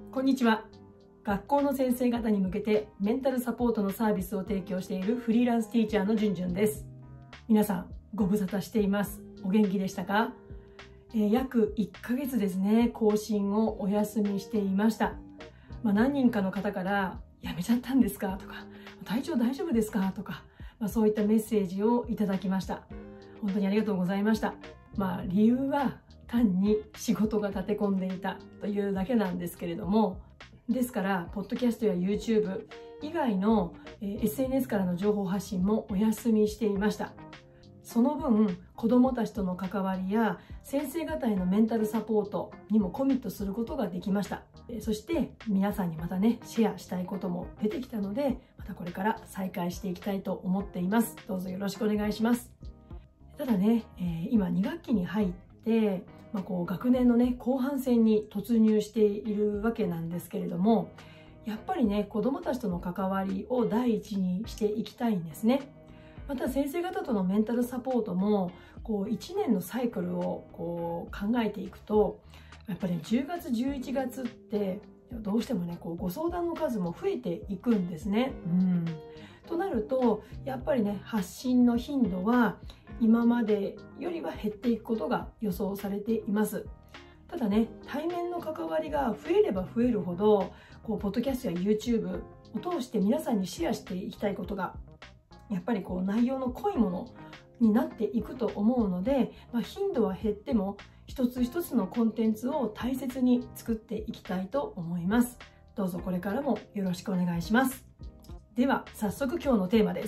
こんにちは。学校の先生方に向けてメンタルサポートのサービスを提供しているフリーランスティーチャーのじゅんじゅんです。皆さんご無沙汰しています。お元気でしたか？約1ヶ月ですね、更新をお休みしていました。何人かの方からやめちゃったんですかとか、体調大丈夫ですかとか、そういったメッセージをいただきました。本当にありがとうございました。理由は単に仕事が立て込んでいたというだけなんですけれども、ですからポッドキャストや YouTube 以外の SNS からの情報発信もお休みしていました。その分子どもたちとの関わりや先生方へのメンタルサポートにもコミットすることができました。そして皆さんにまたねシェアしたいことも出てきたので、またこれから再開していきたいと思っています。どうぞよろしくお願いします。ただね、今2学期に入って学年のね後半戦に突入しているわけなんですけれども、やっぱりね子どもたちとの関わりを第一にしていきたいんですね。また先生方とのメンタルサポートも1年のサイクルを考えていくと、やっぱり10月11月ってどうしてもねご相談の数も増えていくんですね。となるとやっぱりね発信の頻度は今までよりは減っていくことが予想されています。ただね、対面の関わりが増えれば増えるほどポッドキャストや YouTube を通して皆さんにシェアしていきたいことがやっぱり内容の濃いものになっていくと思うので、頻度は減っても一つ一つのコンテンツを大切に作っていきたいと思います。どうぞこれからもよろしくお願いします。では早速今日のテーマです。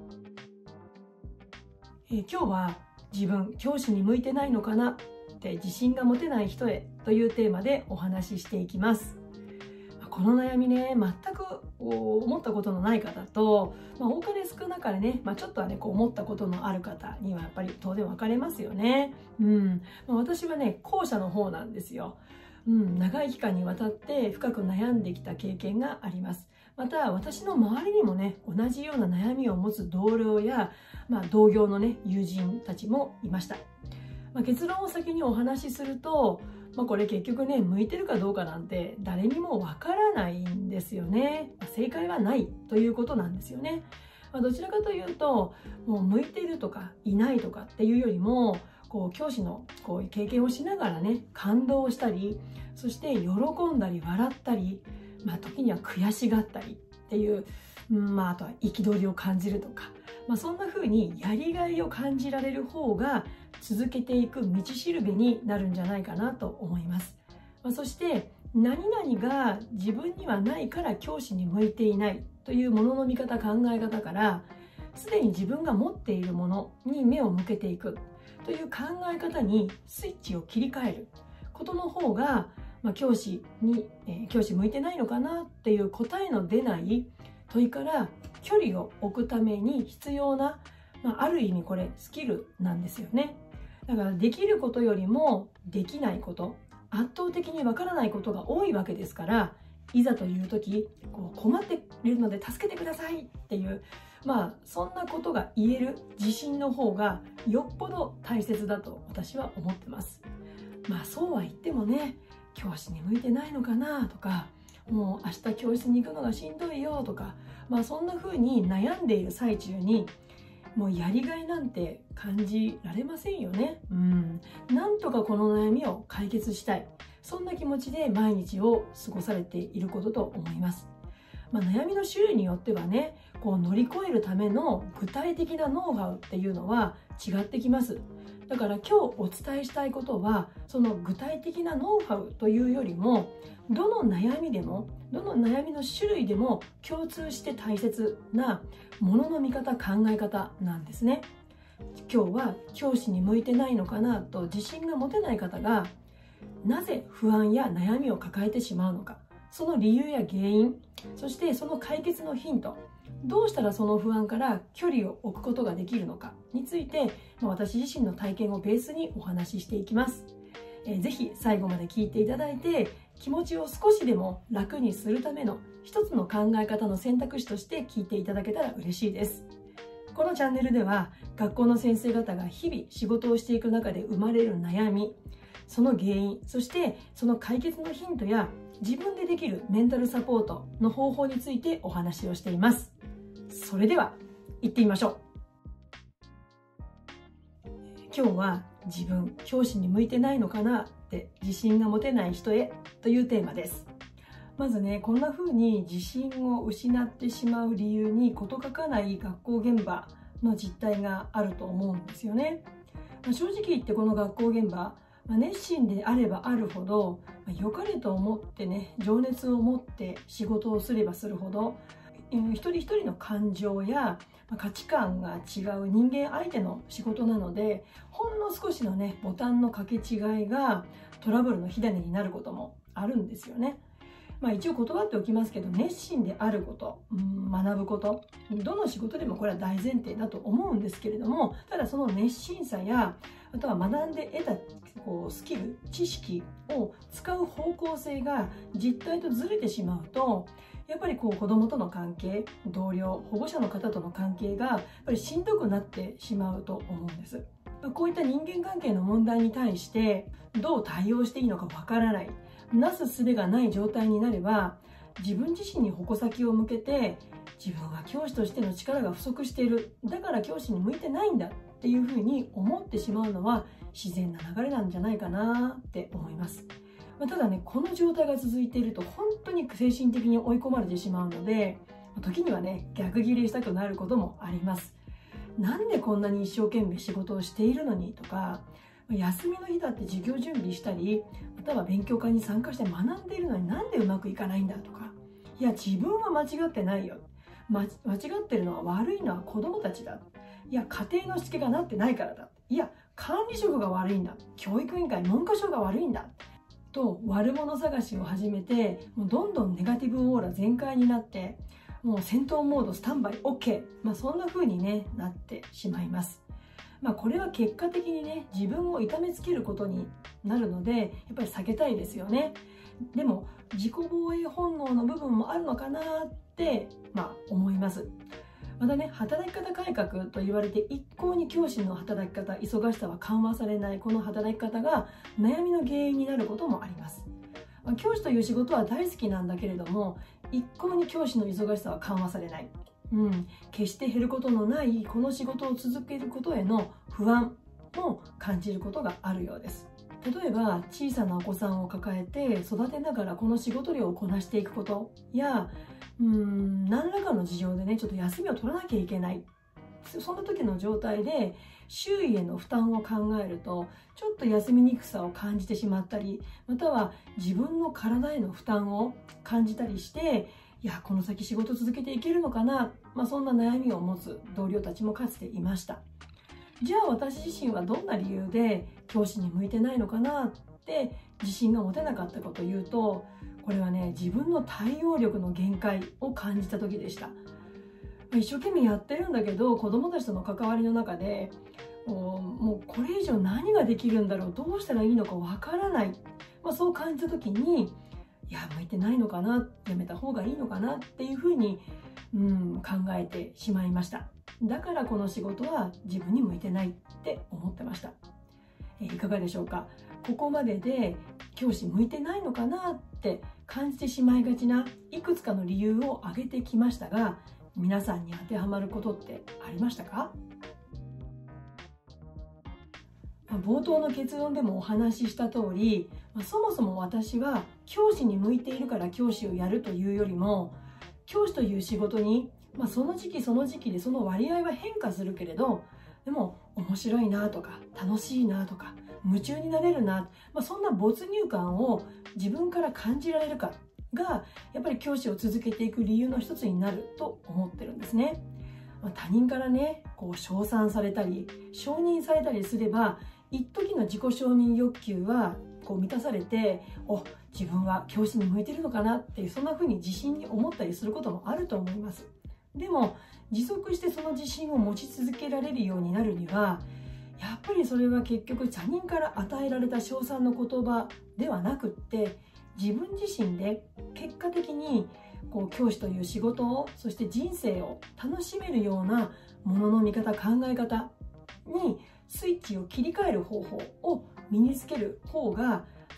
今日は自分教師に向いてないのかなって自信が持てない人へというテーマでお話ししていきます。この悩みね、全く思ったことのない方と、多かれ少なかれね、ちょっとはね思ったことのある方にはやっぱり当然分かれますよね。私はね後者の方なんですよ。長い期間にわたって深く悩んできた経験があります。また私の周りにもね同じような悩みを持つ同僚や、同業のね友人たちもいました。結論を先にお話しすると、これ結局ね向いてるかどうかなんて誰にもわからないんですよね。正解はないということなんですよね。どちらかというともう向いてるとかいないとかっていうよりも教師の経験をしながらね感動したり、そして喜んだり笑ったり、時には悔しがったりっていう、あとは憤りを感じるとか、そんな風にやりがいを感じられる方が続けていく道しるべになるんじゃないかなと思います。そして何々が自分にはないから教師に向いていないというものの見方考え方から、すでに自分が持っているものに目を向けていくという考え方にスイッチを切り替えることの方が、教師向いてないのかなっていう答えの出ない問いから距離を置くために必要な、ある意味これスキルなんですよね。だからできることよりもできないこと、圧倒的にわからないことが多いわけですから、いざという時困っているので助けてくださいっていう、そんなことが言える自信の方がよっぽど大切だと私は思ってます。そうは言ってもね、教師に向いてないのかなとか、もう明日教室に行くのがしんどいよとか、そんな風に悩んでいる最中にもうやりがいなんて感じられませんよね。なんとかこの悩みを解決したい、そんな気持ちで毎日を過ごされていることと思います。悩みの種類によってはね乗り越えるための具体的なノウハウっていうのは違ってきます。だから今日お伝えしたいことは、その具体的なノウハウというよりも、どの悩みでもどの悩みの種類でも共通して大切なものの見方考え方なんですね。今日は教師に向いてないのかなと自信が持てない方がなぜ不安や悩みを抱えてしまうのか、その理由や原因、そしてその解決のヒント、どうしたらその不安から距離を置くことができるのかについて、私自身の体験をベースにお話ししていきます。ぜひ最後まで聞いていただいて、気持ちを少しでも楽にするための一つの考え方の選択肢として聞いていただけたら嬉しいです。このチャンネルでは学校の先生方が日々仕事をしていく中で生まれる悩み、その原因、そしてその解決のヒントや自分でできるメンタルサポートの方法についてお話をしています。それでは行ってみましょう。今日は自分教師に向いてないのかなって自信が持てない人へというテーマです。まずね、こんな風に自信を失ってしまう理由に事欠かない学校現場の実態があると思うんですよね。正直言ってこの学校現場、熱心であればあるほど良かれと思ってね、情熱を持って仕事をすればするほど一人一人の感情や価値観が違う人間相手の仕事なので、ほんの少しのねボタンの掛け違いがトラブルの火種になることもあるんですよね。一応断っておきますけど、熱心であること、学ぶこと、どの仕事でもこれは大前提だと思うんですけれども、ただその熱心さや、あとは学んで得たスキル、知識を使う方向性が実態とずれてしまうと、やっぱり子どもとの関係、同僚、保護者の方との関係がやっぱりしんどくなってしまうと思うんです。こういった人間関係の問題に対してどう対応していいのかわからない、なすすべがない状態になれば、自分自身に矛先を向けて、自分は教師としての力が不足している、だから教師に向いてないんだっていうふうに思ってしまうのは自然な流れなんじゃないかなって思います。ただね、この状態が続いていると本当に精神的に追い込まれてしまうので、時にはね、逆ギレしたくなることもあります。なんでこんなに一生懸命仕事をしているのにとか、休みの日だって授業準備したり、または勉強会に参加して学んでいるのになんでうまくいかないんだとか、いや自分は間違ってないよ、間違ってるのは悪いのは子どもたちだ、いや家庭のしつけがなってないからだ、いや管理職が悪いんだ、教育委員会文科省が悪いんだと悪者探しを始めて、もうどんどんネガティブオーラ全開になって、もう戦闘モードスタンバイ OK、そんな風に、ね、なってしまいます。これは結果的にね、自分を痛めつけることになるので、やっぱり避けたいですよね。でも自己防衛本能の部分もあるのかなって思います。またね、働き方改革と言われて一向に教師の働き方、忙しさは緩和されないこの働き方が悩みの原因になることもあります。教師という仕事は大好きなんだけれども、一向に教師の忙しさは緩和されない。決して減ることのないこの仕事を続けることへの不安も感じることがあるようです。例えば小さなお子さんを抱えて育てながらこの仕事量をこなしていくことや、何らかの事情でね、ちょっと休みを取らなきゃいけない、そんな時の状態で周囲への負担を考えると、ちょっと休みにくさを感じてしまったり、または自分の体への負担を感じたりして、いやこの先仕事続けていけるのかな、そんな悩みを持つ同僚たちもかつていました。じゃあ私自身はどんな理由で教師に向いてないのかなって自信が持てなかったかというと、これはね、自分の対応力の限界を感じた時でした。一生懸命やってるんだけど、子どもたちとの関わりの中でもうこれ以上何ができるんだろう、どうしたらいいのかわからない、そう感じた時に、いや向いてないのかな、やめた方がいいのかなっていうふうに考えてしまいました。だからこの仕事は自分に向いてないって思ってました。いかがでしょうか。ここまでで教師向いてないのかなって感じてしまいがちないくつかの理由を挙げてきましたが、皆さんに当てはまることってありましたか？冒頭の結論でもお話しした通り、そもそも私は教師に向いているから教師をやるというよりも、教師という仕事に、その時期その時期でその割合は変化するけれど、でも面白いなとか楽しいなとか夢中になれるな、そんな没入感を自分から感じられるかがやっぱり教師を続けていく理由の一つになると思ってるんですね。他人からね、称賛されたり承認されたりすれば、一時の自己承認欲求は満たされて、自分は教師に向いてるのかなっていう、そんな風に自信に思ったりすることもあると思います。でも持続してその自信を持ち続けられるようになるには、やっぱりそれは結局他人から与えられた称賛の言葉ではなくって、自分自身で結果的に教師という仕事を、そして人生を楽しめるようなものの見方、考え方にスイッチを切り替える方法を身につける方が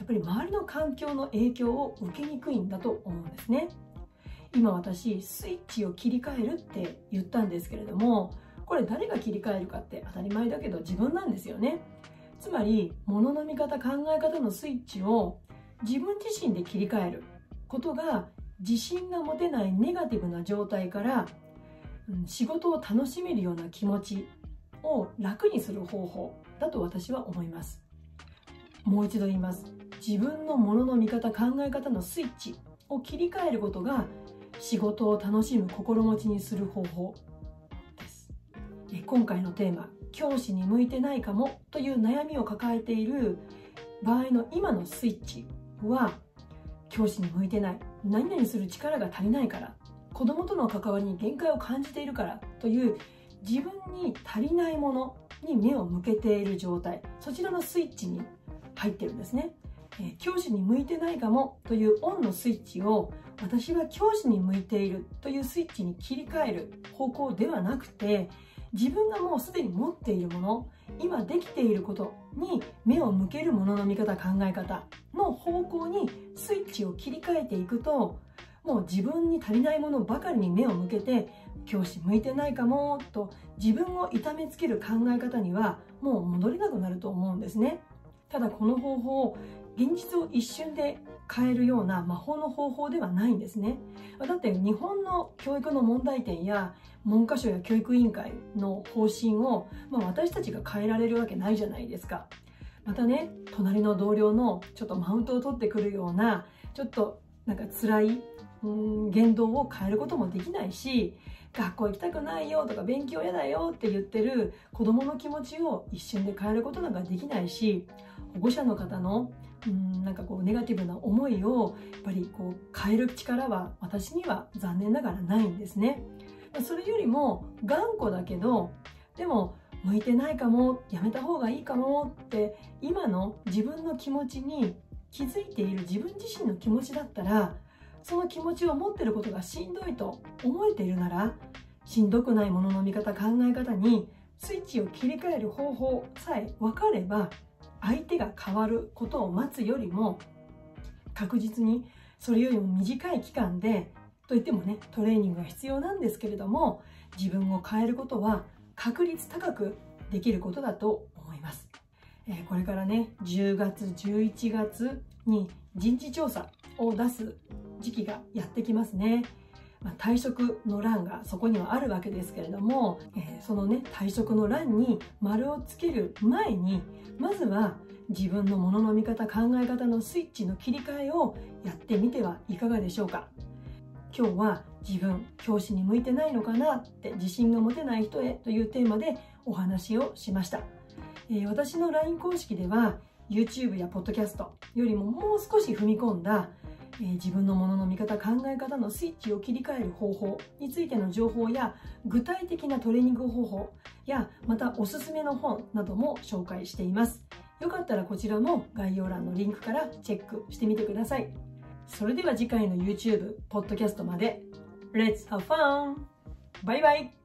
やっぱり周りの環境の影響を受けにくいんだと思うんですね。今私スイッチを切り替えるって言ったんですけれども、これ誰が切り替えるかって当たり前だけど自分なんですよね。つまり物の見方、考え方のスイッチを自分自身で切り替えることが、自信が持てないネガティブな状態から仕事を楽しめるような気持ちを楽にする方法だと私は思います。もう一度言います。自分のものの見方、考え方のスイッチを切り替えることが仕事を楽しむ心持ちにする方法です。今回のテーマ、教師に向いてないかもという悩みを抱えている場合の今のスイッチは、教師に向いてない、何々する力が足りないから、子供との関わりに限界を感じているからという自分に足りないものに目を向けている状態、そちらのスイッチに入ってるんですね。教師に向いてないかもというオンのスイッチを、私は教師に向いているというスイッチに切り替える方向ではなくて、自分がもうすでに持っているもの、今できていることに目を向けるものの見方、考え方の方向にスイッチを切り替えていくと、もう自分に足りないものばかりに目を向けて、教師向いてないかもと自分を痛めつける考え方にはもう戻れなくなると思うんですね。ただこの方法、現実を一瞬で変えるような魔法の方法ではないんですね。だって日本の教育の問題点や文科省や教育委員会の方針を、私たちが変えられるわけないじゃないですか。またね、隣の同僚のちょっとマウントを取ってくるような、ちょっとなんか辛い言動を変えることもできないし、学校行きたくないよとか勉強嫌だよって言ってる子どもの気持ちを一瞬で変えることなんかできないし、保護者の方のなんかネガティブな思いをやっぱり変える力は私には残念ながらないんですね。それよりも頑固だけど、でも向いてないかも、やめた方がいいかもって今の自分の気持ちに気づいている自分自身の気持ちだったら、その気持ちを持っていることがしんどいと思えているなら、しんどくないものの見方、考え方にスイッチを切り替える方法さえ分かれば、相手が変わることを待つよりも確実にそれよりも短い期間で、といってもねトレーニングが必要なんですけれども、自分を変えることは確率高くできることだと思います。これからね10月11月に人事調査を出す時期がやってきますね。退職の欄がそこにはあるわけですけれども、そのね退職の欄に丸をつける前に、まずは自分のものの見方、考え方のスイッチの切り替えをやってみてはいかがでしょうか。今日は自分、教師に向いてないのかなって自信が持てない人へというテーマでお話をしました。私の LINE 公式では YouTube や Podcast よりももう少し踏み込んだ自分のものの見方、考え方のスイッチを切り替える方法についての情報や、具体的なトレーニング方法や、またおすすめの本なども紹介しています。よかったらこちらも概要欄のリンクからチェックしてみてください。それでは次回の YouTube、Podcast まで Let's have fun! バイバイ!